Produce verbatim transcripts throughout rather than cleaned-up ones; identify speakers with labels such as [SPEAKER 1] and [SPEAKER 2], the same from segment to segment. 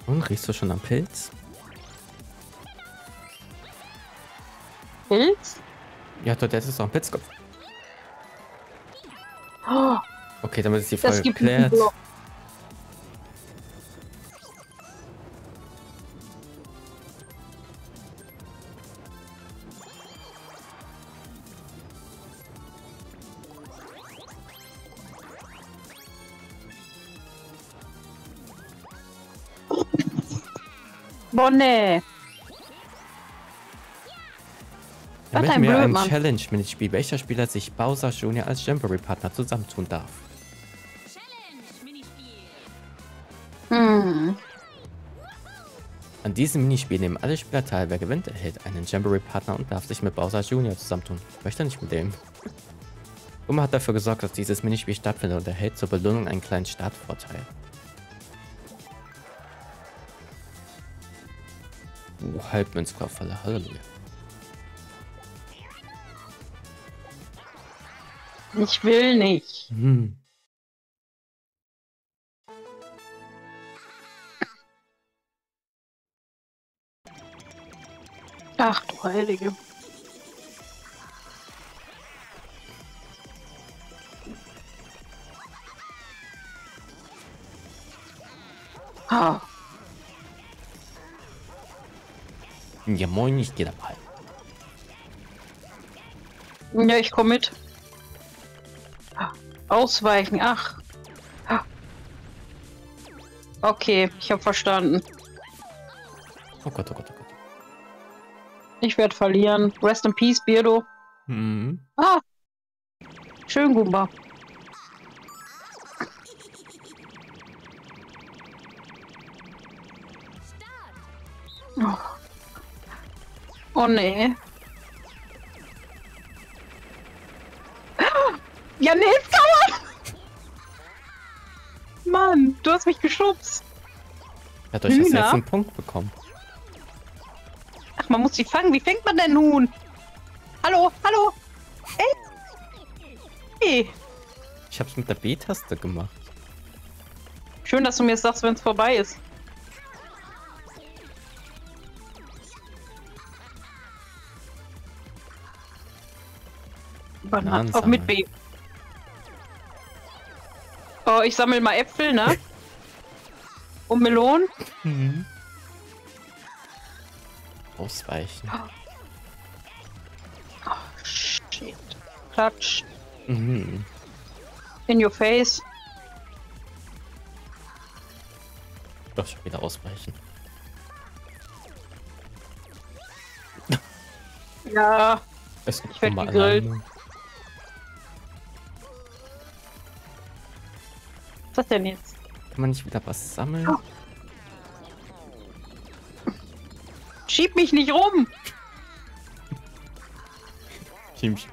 [SPEAKER 1] Und riechst du schon am Pilz?
[SPEAKER 2] Pilz?
[SPEAKER 1] Ja, dort ist auch ein Pilz.
[SPEAKER 2] Oh,
[SPEAKER 1] okay, damit ist die Frage
[SPEAKER 2] das gibt
[SPEAKER 1] geklärt.
[SPEAKER 2] Boah, nee.
[SPEAKER 1] Wir
[SPEAKER 2] Was
[SPEAKER 1] möchten
[SPEAKER 2] ein
[SPEAKER 1] mir ein
[SPEAKER 2] Blödmann.
[SPEAKER 1] Challenge-Minispiel, welcher Spieler sich Bowser Junior als Jamboree-Partner zusammentun darf.
[SPEAKER 2] Hm.
[SPEAKER 1] An diesem Minispiel nehmen alle Spieler teil. Wer gewinnt, erhält einen Jamboree-Partner und darf sich mit Bowser Junior zusammentun. Ich möchte nicht mit dem. Gumma hat dafür gesorgt, dass dieses Minispiel stattfindet und erhält zur Belohnung einen kleinen Startvorteil. Uh, Halbmünzkopffalle, Halleluja.
[SPEAKER 2] Ich will nicht.
[SPEAKER 1] Hm.
[SPEAKER 2] Ach du Heilige. Ah.
[SPEAKER 1] Ja moin, ich gehe dabei.
[SPEAKER 2] Ja, ich komme mit. Ausweichen, ach. Okay, ich habe verstanden.
[SPEAKER 1] Oh Gott, oh Gott, oh Gott.
[SPEAKER 2] Ich werde verlieren. Rest in Peace, Beardo.
[SPEAKER 1] Mhm.
[SPEAKER 2] Ah. Schön, Goomba. Oh, oh nee. Ja, nee, jetzt kann man! Mann, du hast mich geschubst.
[SPEAKER 1] Er hat euch das
[SPEAKER 2] Hühner?
[SPEAKER 1] jetzt einen Punkt bekommen.
[SPEAKER 2] Ach, man muss die fangen. Wie fängt man denn nun? Hallo, hallo. Ey. Hey.
[SPEAKER 1] Ich hab's mit der B-Taste gemacht.
[SPEAKER 2] Schön, dass du mir sagst, wenn es vorbei ist.
[SPEAKER 1] Bananen
[SPEAKER 2] Auch mit
[SPEAKER 1] sammeln.
[SPEAKER 2] B. Oh, ich sammle mal Äpfel, ne? Und Melonen.
[SPEAKER 1] Mhm. Ausweichen.
[SPEAKER 2] Oh, shit. Klatsch.
[SPEAKER 1] Mhm.
[SPEAKER 2] In your face.
[SPEAKER 1] Doch schon wieder ausweichen.
[SPEAKER 2] Ja.
[SPEAKER 1] Es
[SPEAKER 2] Ich werd
[SPEAKER 1] mal
[SPEAKER 2] gegrillt.
[SPEAKER 1] alleine.
[SPEAKER 2] Was ist das denn jetzt?
[SPEAKER 1] Kann man nicht wieder was sammeln?
[SPEAKER 2] Oh. Schieb mich nicht rum!
[SPEAKER 1] Teamchen.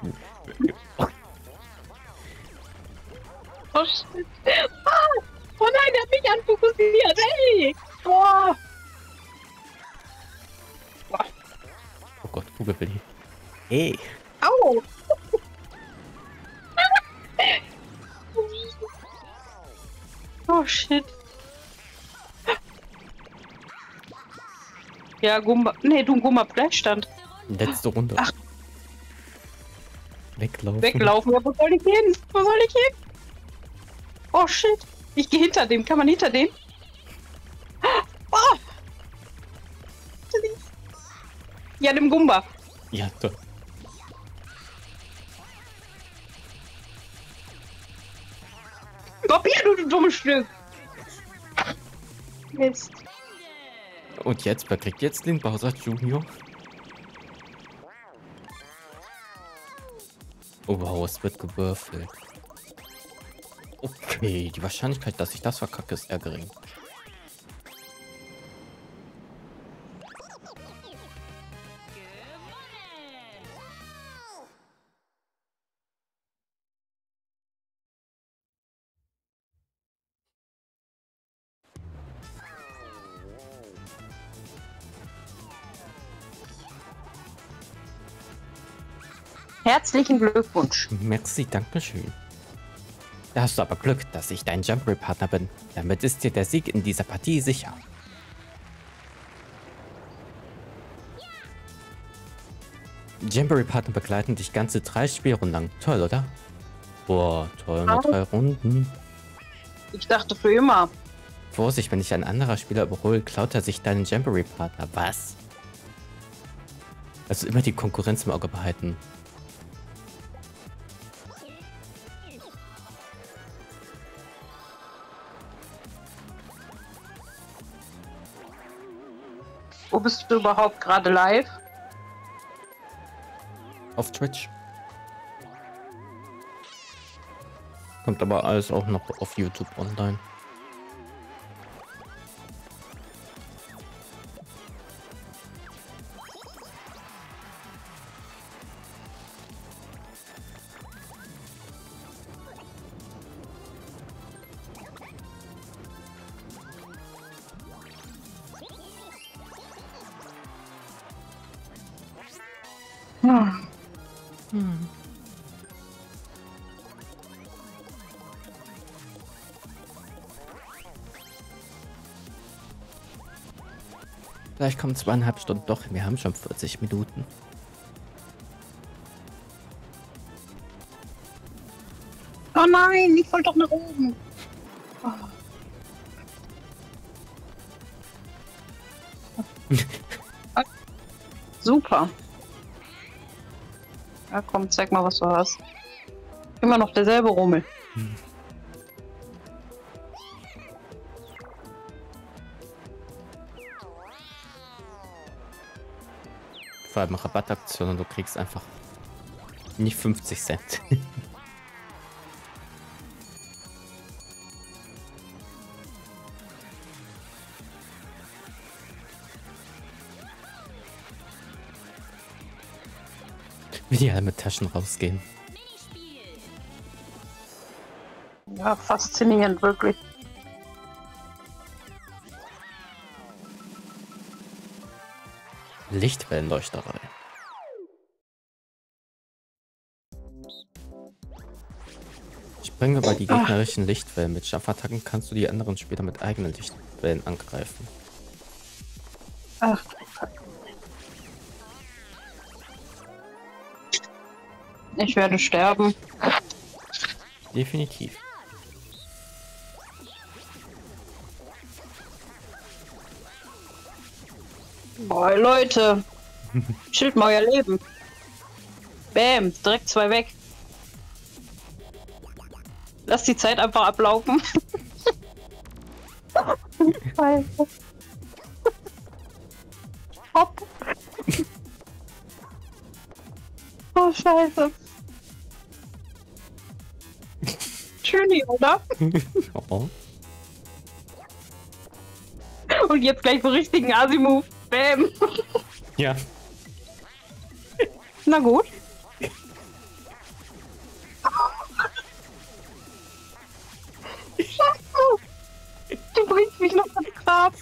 [SPEAKER 2] Oh, shit. Ah! Oh nein, der hat mich anfokussiert! Ey! Boah! Boah.
[SPEAKER 1] Oh Gott, Kugelbilly. Hey.
[SPEAKER 2] Au! Oh shit. Ja, Gumba. Nee, du Gumba Gleichstand.
[SPEAKER 1] Letzte Runde.
[SPEAKER 2] Ach.
[SPEAKER 1] Weglaufen.
[SPEAKER 2] Weglaufen. Ja, wo soll ich hin? Wo soll ich hin? Oh shit. Ich gehe hinter dem. Kann man hinter dem? Oh. Ja, dem Gumba.
[SPEAKER 1] Ja, doch.
[SPEAKER 2] Komm hier, du, du dummes Stück. Mist.
[SPEAKER 1] Und jetzt, wer kriegt jetzt den Bowser Junior? Oh wow, es wird gewürfelt. Okay, die Wahrscheinlichkeit, dass ich das verkacke, ist eher gering.
[SPEAKER 2] Herzlichen Glückwunsch.
[SPEAKER 1] Merci, dankeschön. Da hast du aber Glück, dass ich dein Jamboree-Partner bin. Damit ist dir der Sieg in dieser Partie sicher. Jamboree-Partner begleiten dich ganze drei Spielrunden lang. Toll, oder? Boah, toll, nur drei Runden.
[SPEAKER 2] Ich dachte für immer.
[SPEAKER 1] Vorsicht, wenn dich ein anderer Spieler überholt, klaut er sich deinen Jamboree-Partner. Was? Also immer die Konkurrenz im Auge behalten.
[SPEAKER 2] Wo bist du überhaupt gerade live?
[SPEAKER 1] Auf Twitch. Kommt aber alles auch noch auf YouTube online.
[SPEAKER 2] Hm.
[SPEAKER 1] Hm. Vielleicht kommen zweieinhalb Stunden doch. Wir haben schon vierzig Minuten.
[SPEAKER 2] Oh nein, ich wollte doch nach oben. Oh. Super. Ja, komm, zeig mal, was du hast. Immer noch derselbe Rummel.
[SPEAKER 1] Hm. Vor allem Rabattaktion und du kriegst einfach nicht fünfzig Cent. Wie die alle mit Taschen rausgehen.
[SPEAKER 2] Ja, faszinierend, wirklich.
[SPEAKER 1] Lichtwellenleuchterei. Springen über die gegnerischen Lichtwellen. Mit Schaffattacken kannst du die anderen Spieler mit eigenen Lichtwellen angreifen.
[SPEAKER 2] Ach. Ich werde sterben.
[SPEAKER 1] Definitiv.
[SPEAKER 2] Boah, Leute. Schild mal euer Leben. Bäm, direkt zwei weg. Lass die Zeit einfach ablaufen. Scheiße. Hopp. Oh, scheiße. Schöni, oder?
[SPEAKER 1] Oh.
[SPEAKER 2] Und jetzt gleich so richtigen Asi-Move. Bäm.
[SPEAKER 1] Ja.
[SPEAKER 2] Na gut. Scheiße. Du bringst mich noch ans Grab.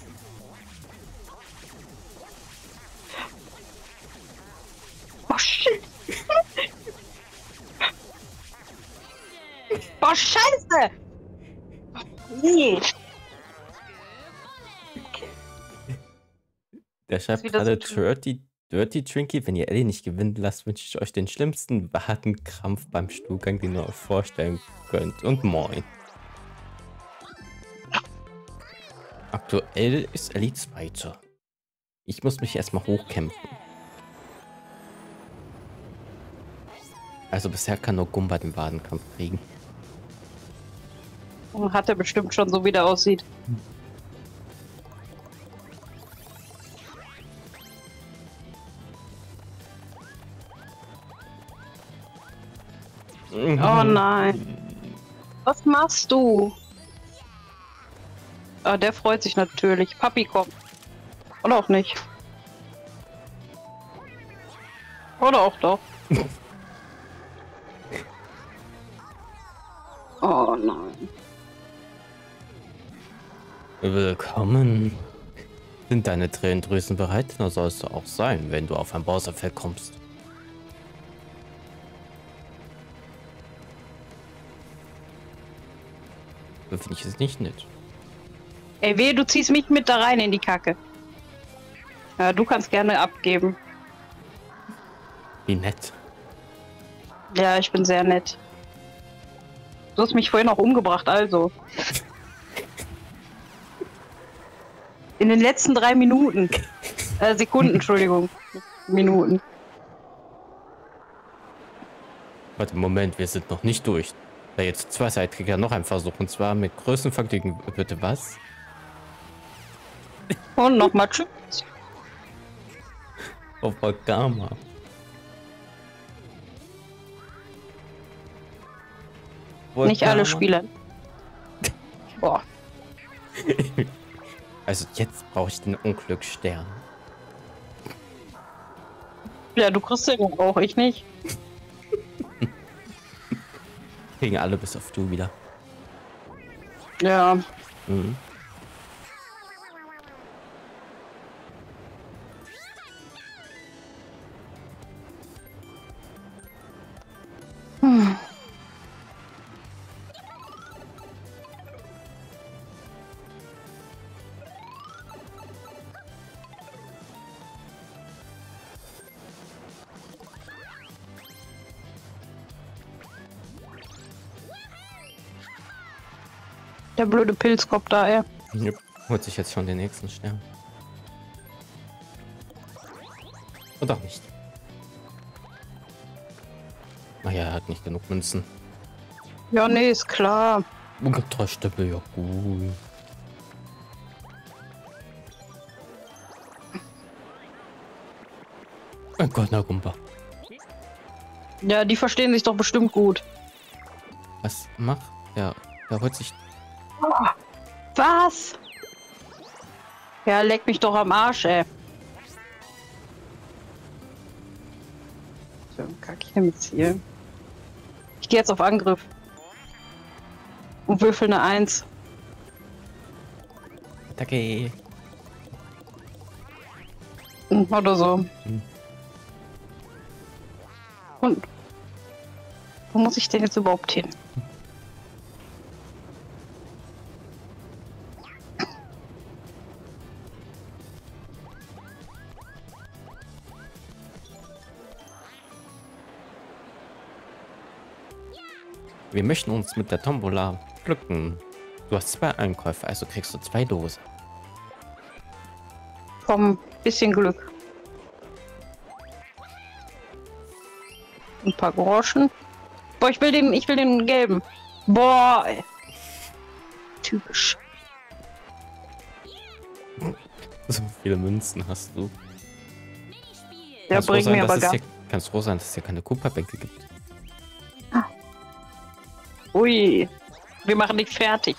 [SPEAKER 2] Oh shit. Oh Scheiße. Nee.
[SPEAKER 1] Der schreibt
[SPEAKER 2] wieder
[SPEAKER 1] gerade
[SPEAKER 2] so
[SPEAKER 1] Dirty, Dirty Trinky, wenn ihr Ellie nicht gewinnen lasst, wünsche ich euch den schlimmsten Wadenkrampf beim Stuhlgang, den ihr euch vorstellen könnt. Und moin. Aktuell ist Ellie Zweite. Ich muss mich erstmal hochkämpfen. Also bisher kann nur Gumba den Wadenkampf kriegen.
[SPEAKER 2] Hat er bestimmt schon so, wie der aussieht. Oh nein. Was machst du? Ah, der freut sich natürlich. Papi kommt. Oder auch nicht. Oder auch doch. Oh nein.
[SPEAKER 1] Willkommen. Sind deine Tränendrüsen bereit? Na, sollst du auch sein, wenn du auf ein Bowserfeld kommst. Finde ich es nicht nett.
[SPEAKER 2] Ey, weh, du ziehst mich mit da rein in die Kacke. Ja, du kannst gerne abgeben.
[SPEAKER 1] Wie nett.
[SPEAKER 2] Ja, ich bin sehr nett. Du hast mich vorhin auch umgebracht, also. In den letzten drei Minuten. Äh, Sekunden, Entschuldigung. Minuten.
[SPEAKER 1] Warte, Moment, wir sind noch nicht durch. Da jetzt zweiseitig ja noch ein Versuch. Und zwar mit größtem Vergnügen. Bitte was?
[SPEAKER 2] Und nochmal tschüss.
[SPEAKER 1] Auf Gamma.
[SPEAKER 2] Nicht alle Spieler. Boah.
[SPEAKER 1] Also jetzt brauche ich den Unglücksstern.
[SPEAKER 2] Ja, du kriegst den auch, ich nicht.
[SPEAKER 1] Kriegen alle bis auf du wieder.
[SPEAKER 2] Ja.
[SPEAKER 1] Mhm.
[SPEAKER 2] Hm. Der blöde Pilzkopf da, ey.
[SPEAKER 1] Jupp. Holt sich jetzt schon den nächsten Stern. Oder auch nicht. Naja, er hat nicht genug Münzen.
[SPEAKER 2] Ja, nee, ist klar.
[SPEAKER 1] Ungetäuschte ja gut. Oh Gott, na Rumba.
[SPEAKER 2] Ja, die verstehen sich doch bestimmt gut.
[SPEAKER 1] Was macht der? Der holt sich.
[SPEAKER 2] Oh, was? Ja, leck mich doch am Arsch, ey. So, kack ich damit hier. Ich gehe jetzt auf Angriff. Und würfel eine Eins.
[SPEAKER 1] Attacke.
[SPEAKER 2] Oder so.
[SPEAKER 1] Hm.
[SPEAKER 2] Und wo muss ich denn jetzt überhaupt hin?
[SPEAKER 1] Wir möchten uns mit der Tombola glücken. Du hast zwei Einkäufe, also kriegst du zwei Dosen.
[SPEAKER 2] Komm, bisschen Glück. Ein paar Groschen. Boah, ich will den, ich will den gelben. Boah, ey. Typisch.
[SPEAKER 1] So viele Münzen hast du.
[SPEAKER 2] Der
[SPEAKER 1] Kannst
[SPEAKER 2] bringt
[SPEAKER 1] froh sein,
[SPEAKER 2] mir aber
[SPEAKER 1] dass es
[SPEAKER 2] gar...
[SPEAKER 1] hier, kannst froh sein, dass es hier keine Kupferbänke gibt.
[SPEAKER 2] Ui, wir machen dich fertig.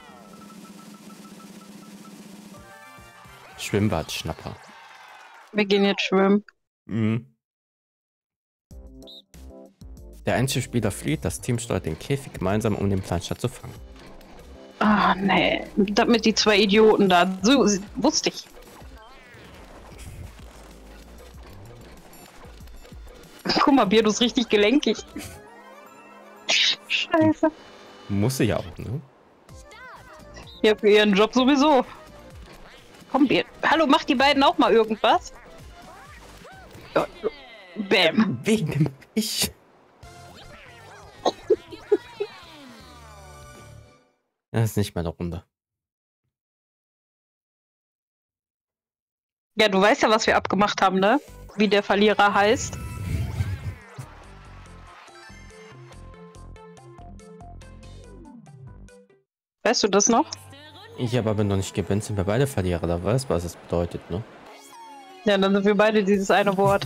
[SPEAKER 1] Schwimmbadschnapper.
[SPEAKER 2] Wir gehen jetzt schwimmen.
[SPEAKER 1] Mhm. Der einzige Spieler flieht, das Team steuert den Käfig gemeinsam, um den Planschat zu fangen.
[SPEAKER 2] Ah, nee. Damit die zwei Idioten da. So, wusste ich. Guck mal, Birdo ist richtig gelenkig. Scheiße.
[SPEAKER 1] Muss sie ja auch, ne?
[SPEAKER 2] Ja, für ihren Job sowieso. Komm, Birdo. Hallo, macht die beiden auch mal irgendwas? Ja, bäm.
[SPEAKER 1] Wegen ich. Das ist nicht meine Runde.
[SPEAKER 2] Ja, du weißt ja, was wir abgemacht haben, ne? Wie der Verlierer heißt. Weißt du das noch?
[SPEAKER 1] Ich habe aber noch nicht gewinnt, sind wir beide Verlierer. Da weiß, was es bedeutet, ne?
[SPEAKER 2] Ja, dann sind wir beide dieses eine Wort.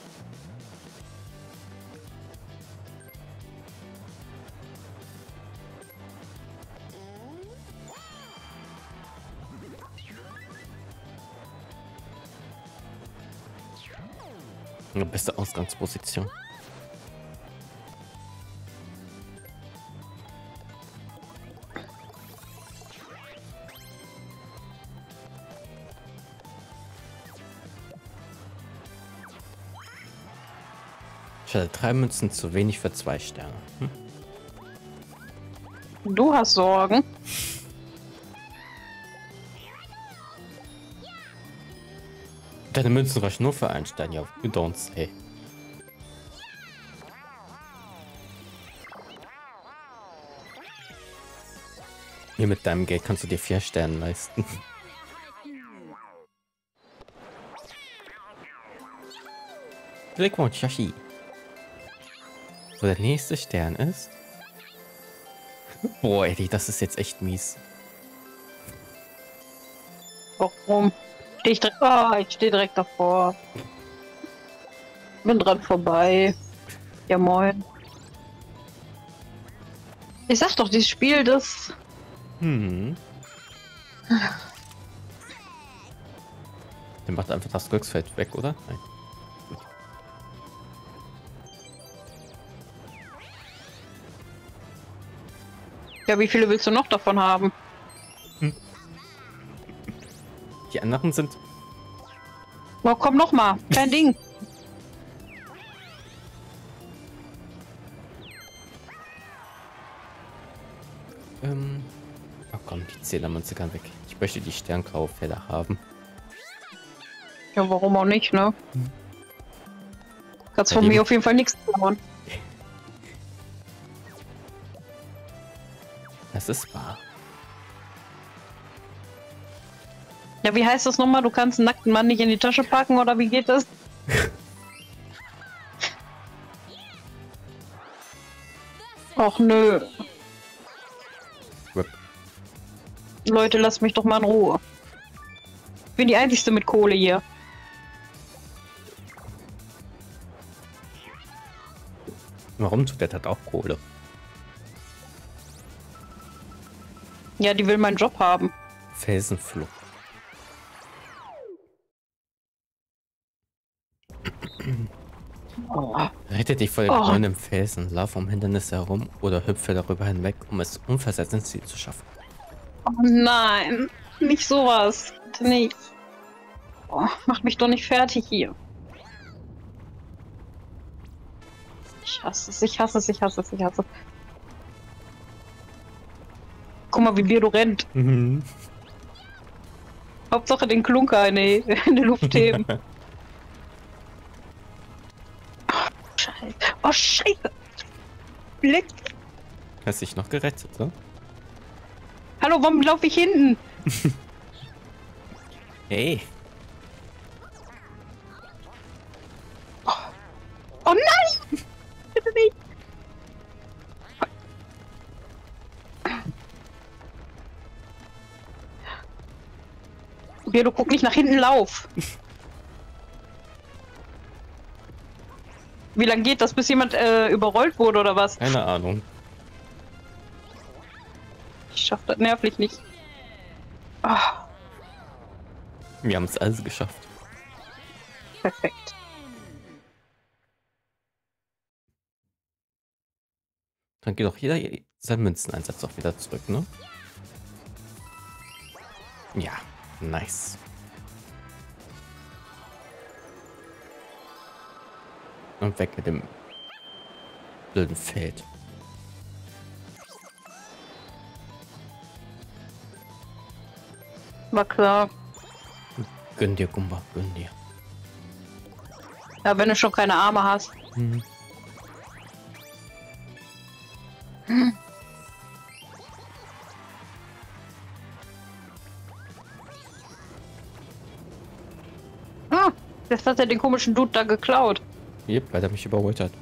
[SPEAKER 1] Beste Ausgangsposition. Ich hatte drei Münzen zu wenig für zwei Sterne. Hm?
[SPEAKER 2] Du hast Sorgen.
[SPEAKER 1] Deine Münzen reichen nur für einen Stern, ja, you don't say. Hier mit deinem Geld kannst du dir vier Sterne leisten. Glückwunsch, Yoshi. So, der nächste Stern ist... Boah, Eddie, das ist jetzt echt mies.
[SPEAKER 2] Warum? Steh ich, direkt, oh, ich stehe direkt davor. Bin dran vorbei. Ja, moin. Ich sag doch, dieses Spiel, das...
[SPEAKER 1] Hm. Der macht einfach das Glücksfeld weg, oder? Nein. Gut.
[SPEAKER 2] Ja, wie viele willst du noch davon haben?
[SPEAKER 1] Hm. Die anderen sind...
[SPEAKER 2] Oh, komm noch mal. Kein Ding.
[SPEAKER 1] Ähm... Oh komm, die Zählermünze kann weg. Ich möchte die sterngraue Feder haben.
[SPEAKER 2] Ja, warum auch nicht, ne?
[SPEAKER 1] Hm.
[SPEAKER 2] Kannst von mir auf jeden Fall nichts klauen.
[SPEAKER 1] Das ist wahr.
[SPEAKER 2] Ja, wie heißt das nochmal? Du kannst einen nackten Mann nicht in die Tasche packen, oder wie geht das? Och nö.
[SPEAKER 1] Rip.
[SPEAKER 2] Leute, lasst mich doch mal in Ruhe. Ich bin die Einzige mit Kohle hier.
[SPEAKER 1] Warum tut der hat auch Kohle?
[SPEAKER 2] Ja, die will meinen Job haben.
[SPEAKER 1] Felsenflucht.
[SPEAKER 2] Oh.
[SPEAKER 1] Rette dich vor dem
[SPEAKER 2] Oh.
[SPEAKER 1] grünen Felsen, lauf um Hindernisse herum oder hüpfe darüber hinweg, um es unversetzt ins Ziel zu schaffen.
[SPEAKER 2] Oh nein, nicht sowas. Bitte nicht. Oh, macht mich doch nicht fertig hier. Ich hasse es, ich hasse es, ich hasse es, ich hasse es. Guck mal, wie Birdo rennt.
[SPEAKER 1] Mhm.
[SPEAKER 2] Hauptsache den Klunker in die, in die Luft heben. Oh, Scheiße. Oh, Scheiße. Blick.
[SPEAKER 1] Hast dich noch gerettet, ne?
[SPEAKER 2] Hallo, warum laufe ich hinten?
[SPEAKER 1] Hey.
[SPEAKER 2] Oh, oh nein! Bitte nicht. Birdo, guck nicht nach hinten, lauf. Wie lange geht das, bis jemand äh, überrollt wurde oder was?
[SPEAKER 1] Keine Ahnung.
[SPEAKER 2] Ich schaff das nervlich nicht. Ah,
[SPEAKER 1] Wir haben es also geschafft.
[SPEAKER 2] perfekt.
[SPEAKER 1] Dann geht doch jeder seinen Münzeneinsatz auch wieder zurück, ne? Ja, nice. Und weg mit dem blöden Feld.
[SPEAKER 2] War klar.
[SPEAKER 1] Gönn dir, Gumba, gönn dir.
[SPEAKER 2] Ja, wenn du schon keine Arme hast.
[SPEAKER 1] Hm.
[SPEAKER 2] Hm. Ah, jetzt hat er den komischen Dude da geklaut.
[SPEAKER 1] Yep, weil er mich überholt hat.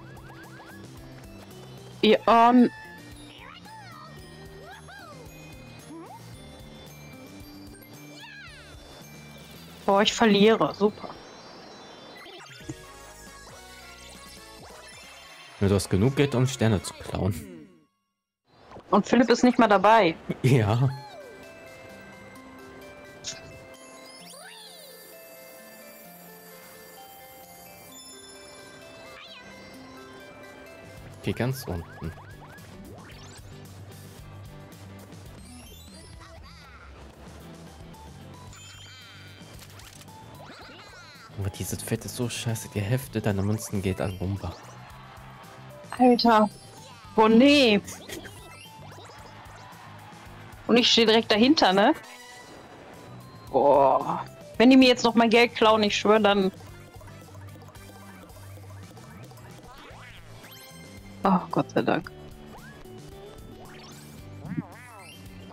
[SPEAKER 2] Ja, ähm. Boah, ich verliere. Super.
[SPEAKER 1] Du hast genug Geld, um Sterne zu klauen.
[SPEAKER 2] Und Philipp ist nicht mal dabei.
[SPEAKER 1] Ja. Okay, ganz unten. Aber dieses Fett ist so scheiße. Die Hälfte deiner Münzen geht an Rumba.
[SPEAKER 2] Alter. Oh nee. Und ich stehe direkt dahinter, ne? Boah. Wenn die mir jetzt noch mein Geld klauen, ich schwöre, dann... Oh, Gott sei Dank.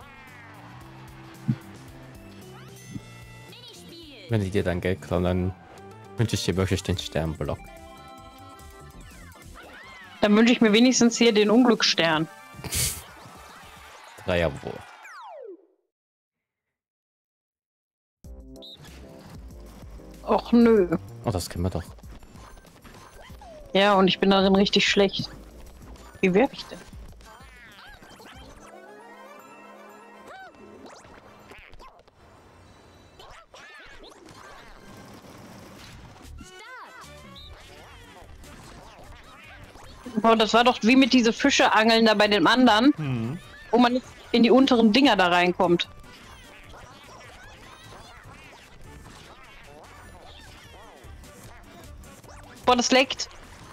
[SPEAKER 1] Wenn die dir dann Geld klauen, dann wünsche ich dir wirklich den Sternblock.
[SPEAKER 2] Dann wünsche ich mir wenigstens hier den Unglücksstern.
[SPEAKER 1] Dreierwurf.
[SPEAKER 2] Och nö.
[SPEAKER 1] Oh, das kennen wir doch.
[SPEAKER 2] Ja, und ich bin darin richtig schlecht. Wie werfe ich denn? Boah, das war doch wie mit diese Fische angeln da bei dem anderen,
[SPEAKER 1] Mhm.
[SPEAKER 2] wo man nicht in die unteren Dinger da reinkommt. Boah, das leckt.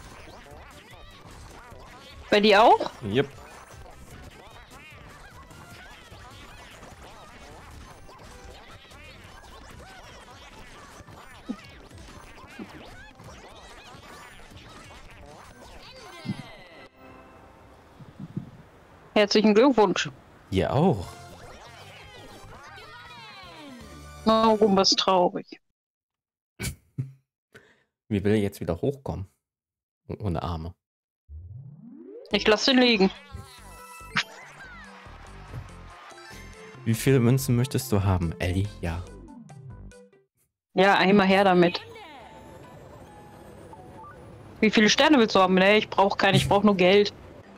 [SPEAKER 2] Bei dir auch?
[SPEAKER 1] Yep.
[SPEAKER 2] Herzlichen Glückwunsch.
[SPEAKER 1] Ihr auch.
[SPEAKER 2] Oh, was traurig.
[SPEAKER 1] Wie will er jetzt wieder hochkommen? Ohne Arme.
[SPEAKER 2] Ich lasse ihn liegen.
[SPEAKER 1] Wie viele Münzen möchtest du haben, Ellie? Ja.
[SPEAKER 2] Ja, einmal her damit. Wie viele Sterne willst du haben? Nee, ich brauche keine, ich brauche nur Geld.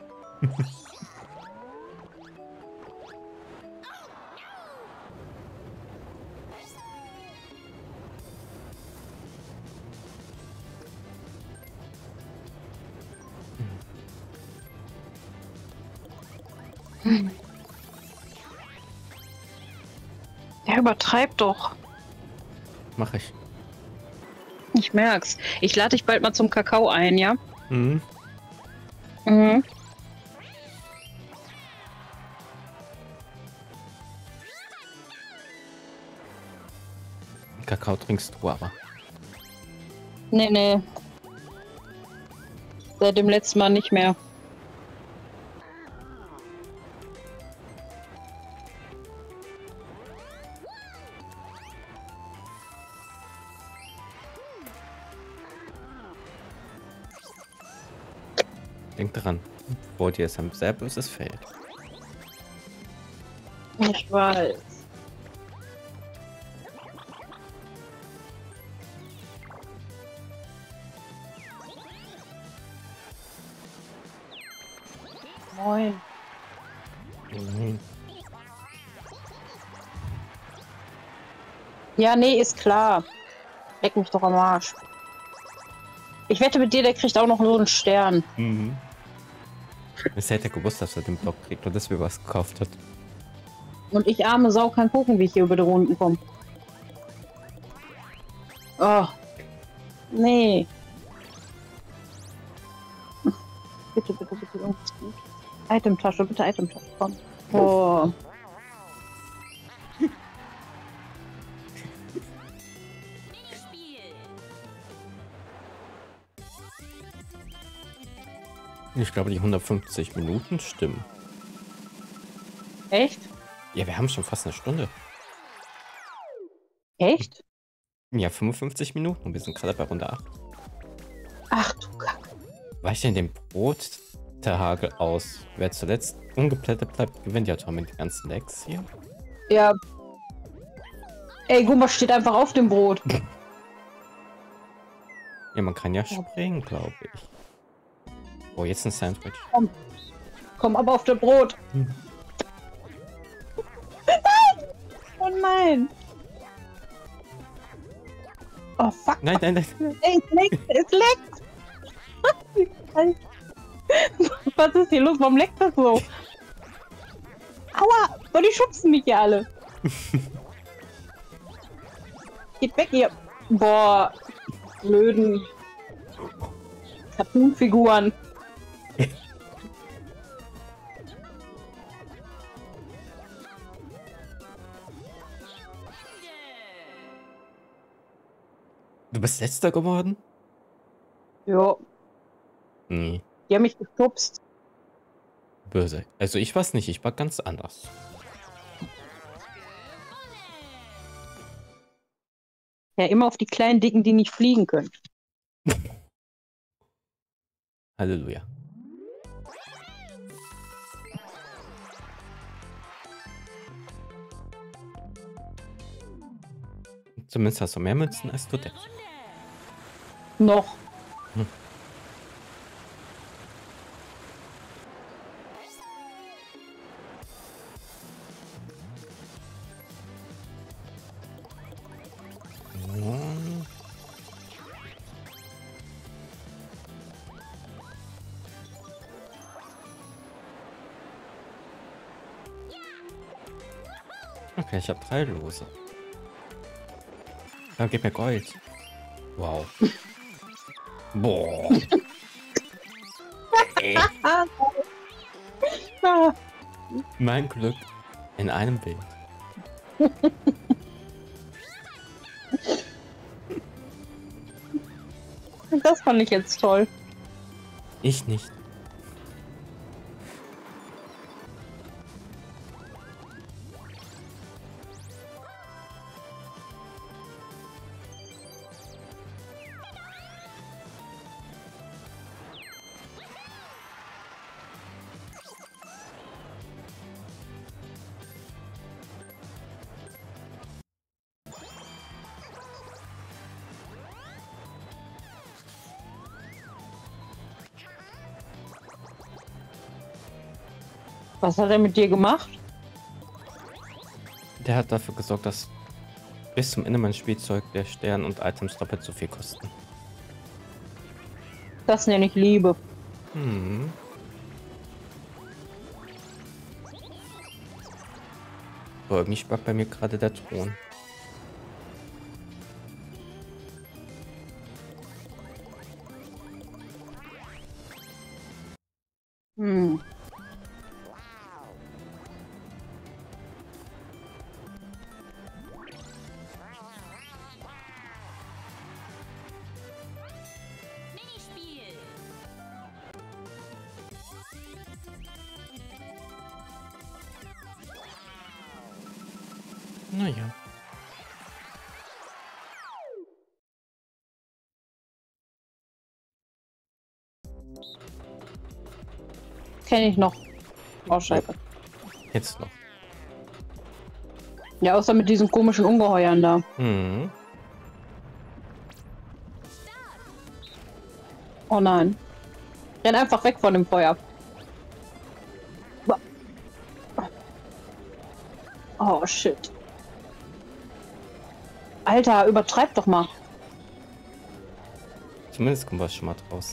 [SPEAKER 2] Der übertreibt doch.
[SPEAKER 1] Mach ich.
[SPEAKER 2] Ich merk's. Ich lade dich bald mal zum Kakao ein, ja?
[SPEAKER 1] Mhm.
[SPEAKER 2] Mhm.
[SPEAKER 1] Kakao trinkst du aber.
[SPEAKER 2] Nee, nee. Seit dem letzten Mal nicht mehr.
[SPEAKER 1] Denk dran. Vor dir ist ein sehr böses Feld.
[SPEAKER 2] Ich weiß. Moin.
[SPEAKER 1] Mhm.
[SPEAKER 2] Ja, nee, ist klar. Leck mich doch am Arsch. Ich wette mit dir, der kriegt auch noch so einen Stern.
[SPEAKER 1] Mhm. Es hätte gewusst, dass er den Block kriegt und dass wir was gekauft hat.
[SPEAKER 2] Und ich arme Sau kann gucken, wie ich hier über die Runden komme. Oh. Nee. Bitte, bitte, bitte, irgendwas gut. Itemtasche, bitte Itemtasche, komm. Oh.
[SPEAKER 1] Ich glaube, die hundertfünfzig Minuten stimmen.
[SPEAKER 2] Echt?
[SPEAKER 1] Ja, wir haben schon fast eine Stunde.
[SPEAKER 2] Echt?
[SPEAKER 1] Ja, fünfundfünfzig Minuten und wir sind gerade bei Runde acht.
[SPEAKER 2] Ach du Kacke.
[SPEAKER 1] Weicht denn dem Brot der Hagel aus? Wer zuletzt ungeplättet bleibt, gewinnt ja Tom mit den ganzen Lecks hier.
[SPEAKER 2] Ja. Ey, Gumba steht einfach auf dem Brot.
[SPEAKER 1] Ja, man kann ja springen, glaube ich. Oh, jetzt ein Sandwich.
[SPEAKER 2] Komm. Komm aber auf das Brot.
[SPEAKER 1] Hm.
[SPEAKER 2] Oh nein. Oh fuck.
[SPEAKER 1] Nein, nein, nein.
[SPEAKER 2] Ey, es leckt, es leckt. Was ist hier los? Warum leckt das so? Aua, oh, die schubsen mich hier alle. Geht weg, ihr. Boah, blöden Cartoon-Figuren.
[SPEAKER 1] Du bist letzter geworden?
[SPEAKER 2] Jo,
[SPEAKER 1] Nee,
[SPEAKER 2] die haben mich geschubst.
[SPEAKER 1] böse. Also ich war's nicht, ich war ganz anders.
[SPEAKER 2] Ja, immer auf die kleinen Dicken, die nicht fliegen können.
[SPEAKER 1] Halleluja. Zumindest hast du mehr Münzen als du denkst.
[SPEAKER 2] Noch.
[SPEAKER 1] Hm. Okay, ich habe drei Lose. Dann gib mir Gold. Wow. Boah. Ey. Mein Glück in einem Bild.
[SPEAKER 2] Das fand ich jetzt toll.
[SPEAKER 1] Ich nicht.
[SPEAKER 2] Was hat er mit dir gemacht?
[SPEAKER 1] Der hat dafür gesorgt, dass bis zum Ende mein Spielzeug der Stern und Items doppelt so viel kosten.
[SPEAKER 2] Das nenne ich Liebe.
[SPEAKER 1] Hm. Aber irgendwie spart bei mir gerade der Thron.
[SPEAKER 2] Hm.
[SPEAKER 1] Naja.
[SPEAKER 2] Kenne ich noch. Oh, Scheiße.
[SPEAKER 1] Jetzt noch.
[SPEAKER 2] Ja, außer mit diesen komischen Ungeheuern da.
[SPEAKER 1] Hm.
[SPEAKER 2] Oh nein. Renn einfach weg von dem Feuer. Oh, shit. Alter, übertreib doch mal.
[SPEAKER 1] Zumindest kommt was schon mal draus.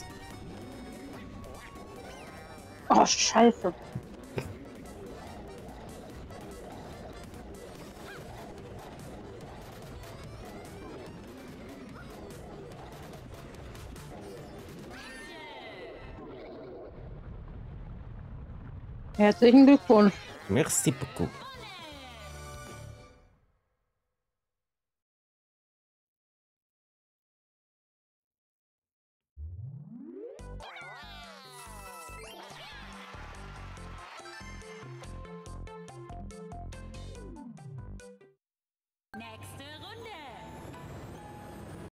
[SPEAKER 2] Oh, scheiße. Herzlichen Glückwunsch.
[SPEAKER 1] Merci beaucoup.
[SPEAKER 3] Nächste Runde.